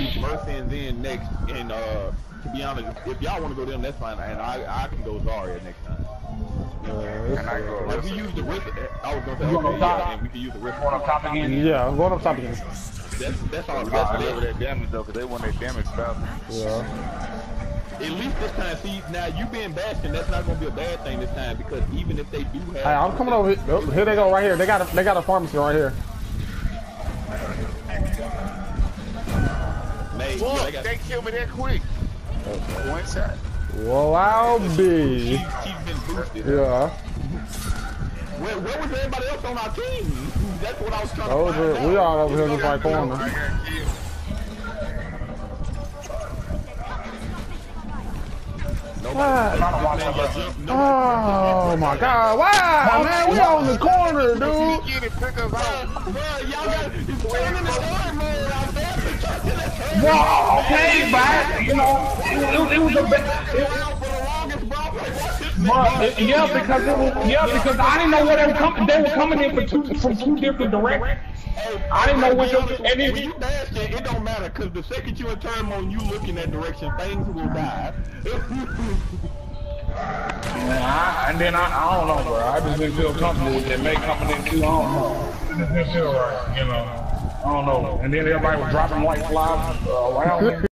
use Mercy and then next. And to be honest, if y'all want to go them, that's fine. And I can go Zarya next time. And I go. Like we use the risk. I was gonna say okay, yeah, and we can use the risk. Going up top again. Yeah, I'm going up top again. That's all. That's deliver that damage though, cause they want their damage faster. Yeah. At least this time, see, now you being Bastion, that's not gonna be a bad thing this time because even if they do have. Hey, I'm coming over here. Oh, here they go right here. They got a pharmacy right here. Whoa, they killed me that quick. One shot. Well, I'll be. She's been boosted. Yeah. Where was everybody else on our team? That's what I was trying to find out. We all over here in the right corner. Oh my God! Wow, man, we on the corner, dude. Well, okay, but you know, it was a bit. Because I didn't know where they were coming. They were coming in from two different directions. I didn't know which. And if you dash it don't matter because the second you in turn mode, you look in that direction, things will die. And then I don't know, bro. I just didn't feel comfortable with that May coming in too. I don't know. It just didn't feel right, you know. I don't know. And then everybody was dropping white flies around me.